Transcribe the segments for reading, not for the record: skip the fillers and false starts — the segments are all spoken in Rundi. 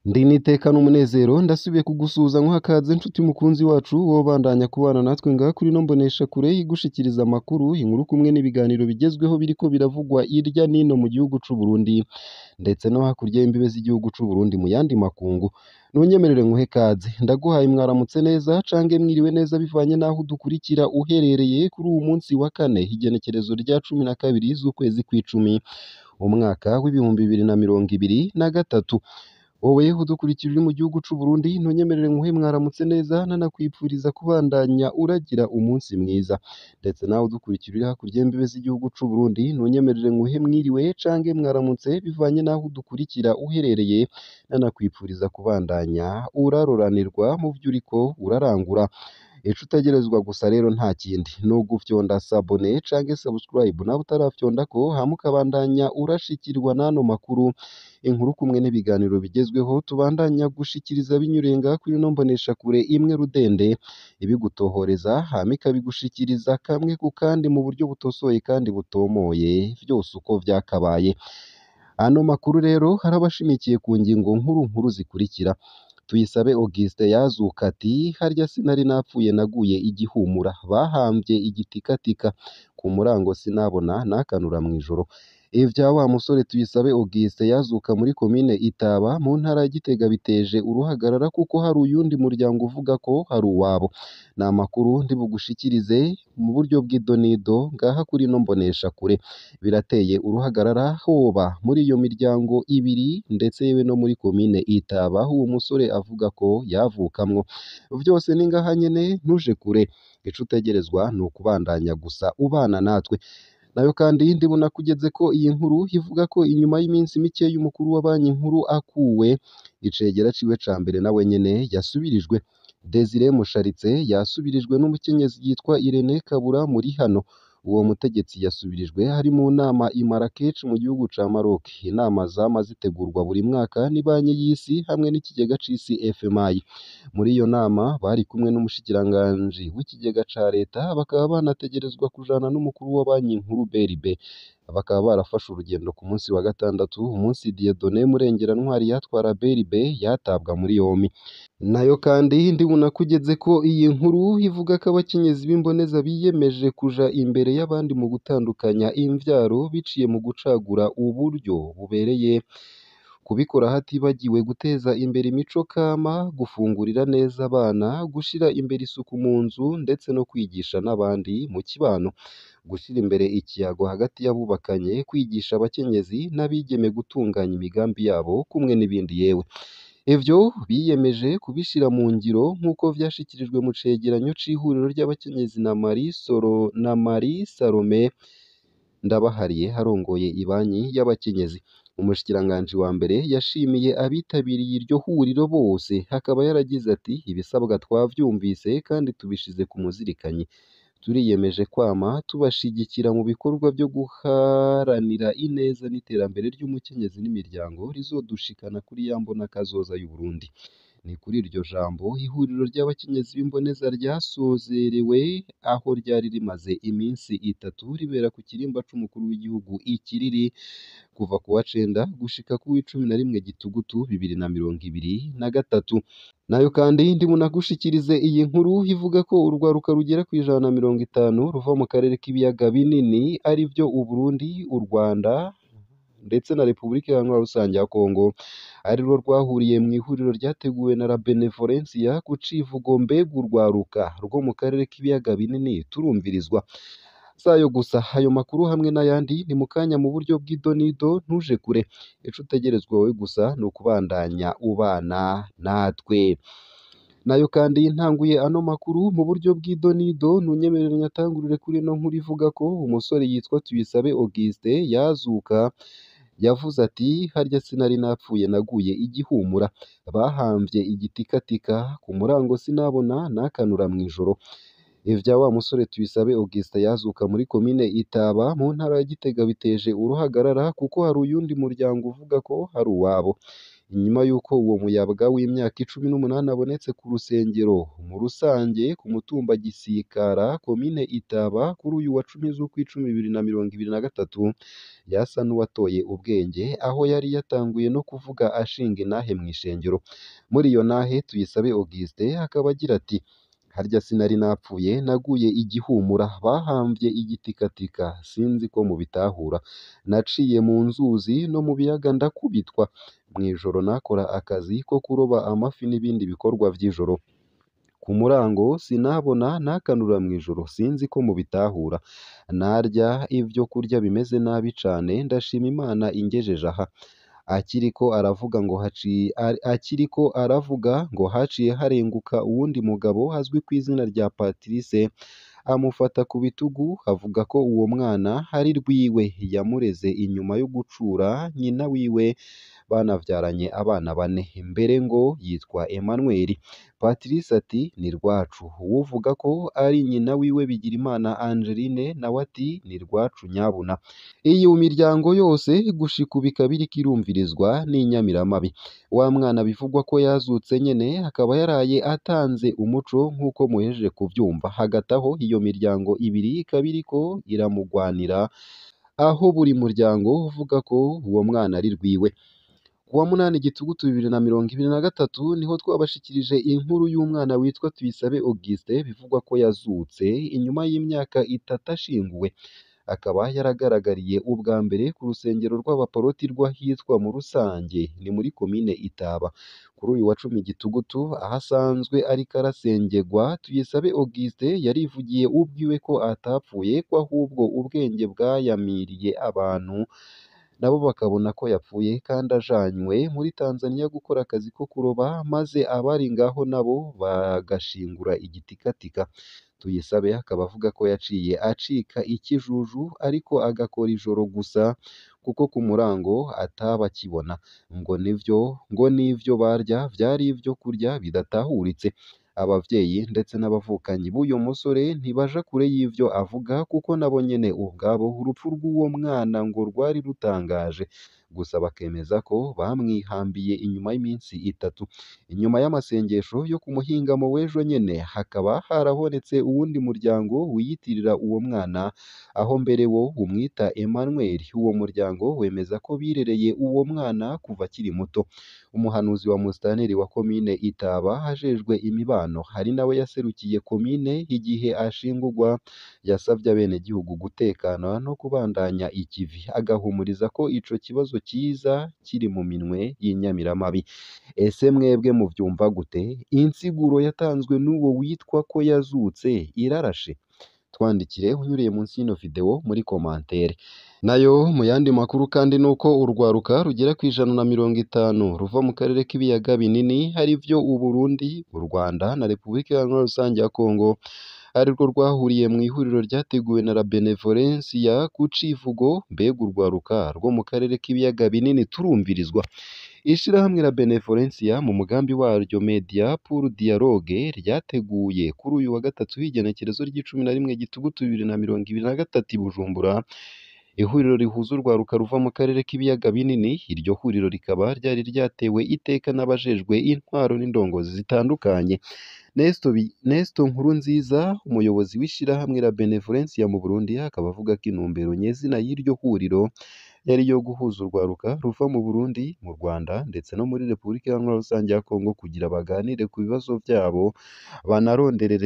Ndi nitekana umunezero ndasubiye kugusuhuza nk'akaze nshuti mukunzi wacu wobandanya kubana natwe ngaha kuri no mbonesha kure igushikiriza amakuru inkuru kumwe n'ibiganiro bigezweho biriko biravugwa irya nino mu gihugu c'u Burundi ndetse no hakurya y'imbibe z'igihugu c'u Burundi mu yandi makungu. Nunyemerere nkuhe kaze ndaguhaye mwaramutse neza cange mwiriwe neza bivanye naho udukurikira uherereye kuri uwu munsi wa kane igenekerezo rya 12 z'ukwezi kw'icumi umwaka w'ibihumbi 2023. Wowe udukurikira uri mu gihugu c'u Burundi ntunyemerere nkuhe mwaramutse neza nanakwipfuriza kubandanya uragira umunsi mwiza ndetse nawe udukurikira uri hakurya y'imbibe z'igihugu c'u Burundi ntunyemerere nkuhe mwiriwe cange mwaramutse bivanye naho udukurikira uherereye nanakwipfuriza kubandanya uraroranirwa mu vyo uriko urarangura. Ico utegerezwa gusa rero nta kindi no gufyonda sabone canke subscribe nawe utarafyondako hama ukabandanya urashikirwa n'ano makuru inkuru kumwe n'ibiganiro bigezweho tubandanya gushikiriza binyurenga kuri no mbonesha kure imwe rudende ibigutohoreza hama ikabigushikiriza kamwe ku kandi mu buryo butosoye kandi butomoye vyose uko vyakabaye. Ano makuru rero harabashimikiye ku ngingo nkuru zikurikira. Tuyisabe Auguste yazuka ati harya sinari napfuye naguye igihumura bahambye igitikatika ku murango sinabona nakanura mw'ijoro. Ivya wa musore Tuyisabe Auguste yazuka muri komine Itaba mu ntara ya Gitega biteje uruhagarara kuko hari uyundi muryango uvuga ko hari uwabo. Ni amakuru ndi bugushikirize mu buryo bw'idonido ngaha kuri no mbonesha kure. Birateye uruhagarara hoba muri iyo miryango ibiri ndetse yewe no muri komine Itaba aho uwo musore avuga ko yavukamwo. Vyose ni ngaha nyene ntuje kure. Ico utegerezwa ni ukubandanya gusa ubana natwe. Nayo kandi ndibona kugeze ko iyi nkuru ivuga ko inyuma y'iminsi mike y'umukuru wa banki nkuru akuwe icegera ciwe ca mbere nawe nyene yasubirijwe. Desire Musharitse yasubirijwe n'umukenyezi yitwa Irene Kabura muri hano. Uwo mutegetsi yasubirijwe hari mu nama i Marrakech mu gihugu ca Maroc. Inama zama zitegurwa buri mwaka ni banki y'isi hamwe n'ikigega c'isi FMI. Muri iyo nama bari kumwe n'umushikiranganji w'ikigega ca leta bakaba banategerezwa kujana n'umukuru wa banki nkuru BRB. Bakaba barafashe urugendo ku munsi wa gatandatu umunsi Dieudonné Murengerantwari yatwara BRB yatabwa muri yompi. Nayo kandi ndibona kugeze ko iyi nkuru ivuga ko abakenyezi b'imboneza biyemeje kuja imbere y'abandi mu gutandukanya imvyaro biciye mu gucagura uburyo bubereye, kubikora hatibagiwe guteza imbere imico kama, gufungurira neza abana, gushira imbere isuku mu nzu ndetse no kwigisha n'abandi mu kibano, gushira imbere ikiyago hagati y'abubakanye, kwigisha abakenyezi n'abigeme gutunganya imigambi yabo kumwe n'ibindi yewe. Ivyo biyemeje kubishira mu ngiro nk'uko vyashikirijwe mu cegeranyo c'ihuriro ry'abakenyezi na Marie Salome Ndabahariye harongoye ibanki y'abakenyezi. Umushikiranganji wa mbere yashimiye abitabiriye iryo huriro bose, hakaba yaragize ati ibisabwa twavyumvise kandi tubishize ku muzirikanyi. Turiyemeje kwama tubashigikira mu bikorwa vyo guharanira ineza n'iterambere ry'umukenyezi n'imiryango rizodushikana kuri ya mbona kazoza y'u Burundi. Ni kuri iryo jambo ihuriro ry'abakenyezi b'imboneza ryasozerewe aho ryari rimaze iminsi itatu ribera ku kirimba c'umukuru w'igihugu ikiriri kuva ku wa 9 gushika ku w'11 Gitugutu 2023. Nayo kandi ndibona gushikirize iyi nkuru ivuga ko urwaruka rugera ku 150 ruva mu karere k'ibiyaga binini ari vyo u Burundi, u Rwanda ndetse na Repubulika Iharanira Rusange ya Kongo ari rwo rwahuriye mu ihuriro ryateguwe na La Benevolencia ku civugo mbega urwaruka rwo mu karere k'ibiyaga binini turumvirizwa. Sayo gusa ayo makuru hamwe n'ayandi ni mu kanya mu buryo bw'idonido ntuje kure. Ico utegerezwa wowe gusa ni ukubandanya ubana natwe. Nayo kandi ntanguye ano makuru mu buryo bw'idonido ntunyemerere nyatangurire kuri no nkuru ivuga ko umusore yitwa Tuyisabe Auguste yazuka yavuze ati harya sinari napfuye naguye igihumura bahambye igitikatika ku murango sinabona nakanura mw'ijoro. Ivya wa musore Tuyisabe Auguste yazuka muri komine Itaba mu ntara ya Gitega biteje uruhagarara kuko hari uyundi muryango uvuga ko hari uwabo. inyuma y'uko uwo muyabaga w'imyaka 18 abonetse ku rusengero mu rusange ku mutumba Gisikara komine Itaba kuri uyu wa 10 z'ukwicumi 2023 yasa n'uwatoye ubwenge aho yari yatanguye no kuvuga ashinga intahe mu ishengero. Muri iyo ntahe Tuyisabe Augustin akaba agira ati: harya sinari napfuye naguye igihumura bahambye igitikatika sinzi ko mubitahura, naciye mu nzuzi no mu biyaga ndakubitwa, mw'ijoro nakora akazi ko kuroba amafi n'ibindi bikorwa vy'ijoro, ku murango sinabona nakanura mw'ijoro sinzi ko mubitahura, narya ivyo kurya bimeze nabi cane ndashima Imana ingejeje aha. Akiriko aravuga ngo haciye harenguka uwundi mugabo azwi ku izina rya Patrice amufata ku bitugu avuga ko uwo mwana ari rwiwe yamureze inyuma yo gucura nyina wiwe banavyaranye abana 4 mbere ngo yitwa Emmanuel. Patrice ati ni rwacu, uwuvuga ko ari nyina wiwe Bigirimana Angeline nawe ati ni rwacu nyabuna. Iyi mu miryango yose gushika ubu ikaba iriko irumvirizwa n'inyamiramabi. Wa mwana bivugwa ko yazutse nyene akaba yaraye atanze umuco nk'uko muhejeje kuvyumva. Hagati aho iyo miryango ibiri ikaba iriko iramugwanira aho buri muryango uvuga ko uwo mwana ari rwiwe. Kuwa 8 Gitugutu 2023 niho twabashikirije inkuru y'umwana witwa Tuyisabe Augustin bivugwa ko yazutse inyuma y'imyaka 3 ashinguwe. Akaba yaragaragariye ubwa mbere ku rusengero rw'abaporoti rw'ahitwa mu rusange ni muri komine Itaba kuri uyu wa 10 Gitugutu aho asanzwe ariko arasengerwa. Tuyisabe Augustin yarivugiye ubwiwe ko atapfuye ko ahubwo ubwenge bwayamiriye abantu nabo bakabona ko yapfuye kandi ajanywe muri Tanzania gukora akazi ko kuroba maze abari ngaho nabo bagashingura igitikatika. Tuyisabe akaba avuga ko yaciye acika ikijuju ariko agakora ijoro gusa kuko ku murango ataba akibona, ngo n'ivyo barya vyari ivyo kurya bidatahuritse. Abavyeyi ndetse n'abavukanyi b'uyo musore ntibaja kure y'ivyo avuga kuko nabo nyene ubwabo urupfu rw'uwo mwana ngo rwari rutangaje, gusa bakemeza ko bamwihambiye inyuma y'iminsi 3. Inyuma y'amasengesho yo ku muhingamo w'ejo nyene hakaba harabonetse uwundi muryango wiyitirira uwo mwana aho mbere wo umwita Emmanuel. Uwo muryango wemeza ko birereye uwo mwana kuva akiri muto. Umuhanuzi wa musitanteri wa komine Itaba hajejwe imibano hari nawe yaserukiye komine igihe ashingurwa yasavye abenegihugu gutekana no kubandanya ikivi agahumuriza ko ico kibazo kiza kiri mu minwe y'inyamiramabi. Ese mwebwe muvyumva gute? Insiguro yatanzwe n'uwo witwa ko yazutse irarashe? Twandikire unyuriye munsi y'ino video muri commentaire. Nayo mu yandi makuru kandi nuko urwaruka rugera ku 150 ruva mu karere k'ibiyaga binini hari vyo u Burundi, u Rwanda na Repubulika Iharanira Rusange ya Kongo arirwo rwahuriye mu ihuriro ryateguwe na la Benevolencia ku Civugo. Mbega urwaruka rwo mu karere k'ibiyaga binini turumvirizwa. Ishirahamwe la Benevolencia mu mugambi waryo Media pour Dialogue ryateguye kuri uyu wa gatatu w'igenekerezo ry'11 Gitugutu 2023 i Bujumbura ihuriro rihuza urwaruka ruva mu karere k'ibiyaga binini. Iryo huriro rikaba ryari ryatewe iteka n'abajejwe intwaro n'indongozi zitandukanye. Nestor Nkurunziza umuyobozi w'ishirahamwe la Benevolencia mu Burundi akaba avuga ko intumbero nyezina y'iryo huriro yari yo guhuza urwaruka ruva mu Burundi, mu Rwanda ndetse no muri Repubulika Iharanira Rusange ya Kongo kugira baganire ku bibazo vyabo banaronderere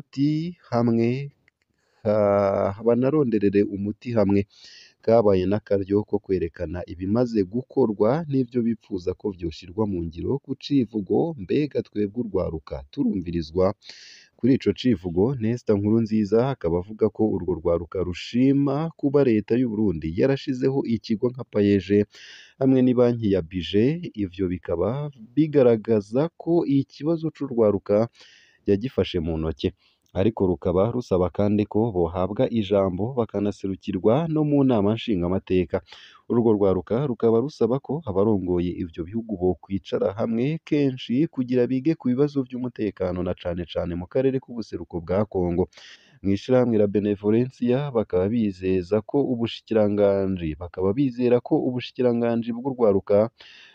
umuti hamwe. Kabaye n'akaryo ko kwerekana ibimaze gukorwa n'ivyo bipfuza ko vyoshirwa mu ngiro ku Civugo. Mbega twebwe urwaruka turumvirizwa? Kuri ico Civugo Nestor Nkurunziza akaba avuga ko urwo rwaruka rushima kuba leta y'u Burundi yarashizeho ikigo nka payeje hamwe n'ibanki ya budget. Ivyo bikaba bigaragaza ko ikibazo c'urwaruka yagifashe mu ntoke, ariko rukaba rusaba kandi ko bohabwa ijambo bakanaserukirwa no mu nama nshingamateka. Urwo rwaruka rukaba rusaba ko abarongoye ivyo bihugu bokwicara hamwe kenshi kugira bige ku bibazo vy'umutekano na cane cane mu karere k'ubuseruko bwa Kongo. Mw'ishirahamwe la Benevolencia bakaba bizera ko ubushikiranganji bw'urwaruka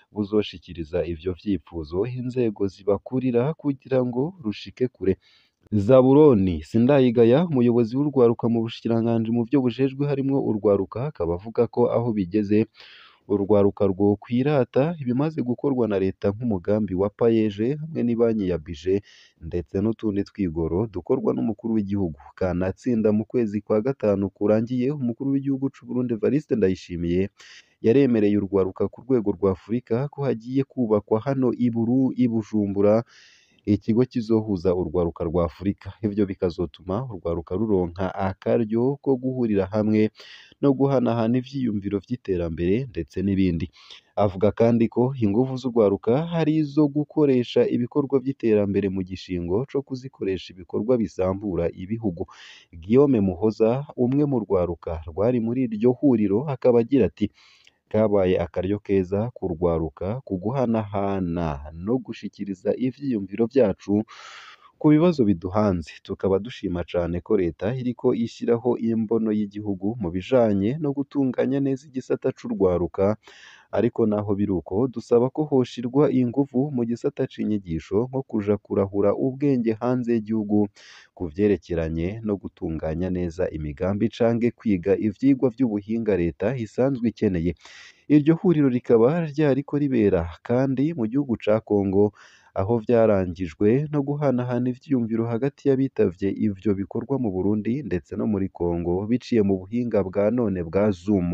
buzoshikiriza ivyo vyifuzo inzego zibakurira kugira ngo rushike kure. Zaburoni Sindayigaya umuyobozi w'urwaruka mu bushikiranganji mu vyo bujejwe harimwo urwaruka akaba avuga ko aho bigeze urwaruka rwokwirata ibimaze gukorwa na leta nk'umugambi wa payeje hamwe n'ibanki ya bije ndetse n'utundi twigoro dukorwa n'umukuru w'igihugu kanatsinda mu kwezi kwa gatanu kurangiye umukuru w'igihugu c'u Burundi Evariste Ndayishimiye yaremereye urwaruka ku rwego rwa Afurika ko hagiye kubakwa hano i Bujumbura ikigo kizohuza urwaruka rwa Afurika ivyo bikazotuma urwaruka ruronka akaryo ko guhurira hamwe no guhanahana ivyiyumviro vy'iterambere ndetse n'ibindi. Avuga kandi ko inguvu z'urwaruka hari izo gukoresha ibikorwa vy'iterambere mu gishingo co kuzikoresha ibikorwa bisambura ibihugu. Guillaume Muhoza umwe mu rwaruka rwari muri iryo huriro akaba agira ati kabaye akaryo keza kurwaruka kuguhanahana no gushikiriza ivyiyumviro vyacu ku bibazo biduhanze tukaba dushima cane ko leta iriko ishiraho imbono y'igihugu mu bijanye no gutunganya neza igisata c'urwaruka ariko naho biruko dusaba ko hoshirwa inguvu mu gisata c'inyigisho nko kuja kurahura ubwenge hanze y'igihugu ku vyerekeranye no gutunganya neza imigambi canke kwiga ivyigwa vy'ubuhinga leta isanzwe ikeneye. Iryo huriro rikaba ryariko ribera kandi mu gihugu ca Kongo aho vyarangijwe no guhanahana ivyiyumviro hagati y'abitavye ivyo bikorwa mu Burundi ndetse no muri Kongo biciye mu buhinga bwa none bwa Zoom.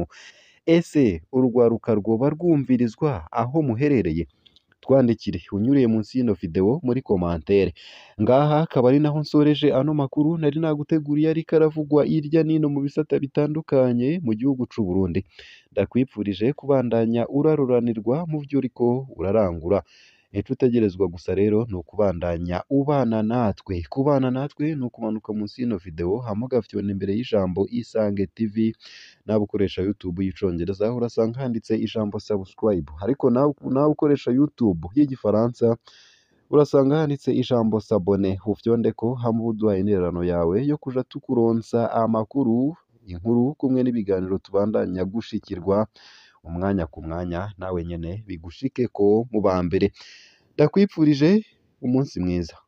Ese urwaruka rwoba rwumvirizwa aho muherereye? Twandikire unyuriye munsi y'ino video muri commentaire. Ngaha akaba ari naho nsoreje ano makuru nari naguteguriye ariko aravugwa irya nino mu bisata bitandukanye mu gihugu c'u Burundi. Ndakwipfurije kubandanya uraruranirwa mu vyo uriko urarangura. Ico utegerezwa gusa rero ni ukubandanya ubana natwe. Kubana natwe ni ukumanuka munsi y'ino video hama ugafyona imbere y'ijambo Isange TV nawe ukoresha YouTube y'icongereza urasanga handitse ijambo subscribe ariko nawe ukoresha YouTube y'igifaransa urasanga handitse ijambo s'abonner ufyondeko hama uduha intererano yawe yo kuja tukuronsa amakuru inkuru kumwe n'ibiganiro tubandanya gushikirwa umwanya ku mwanya nawe nyene bigushikeko mu ba mbere. Ndakwipfurije umunsi mwiza.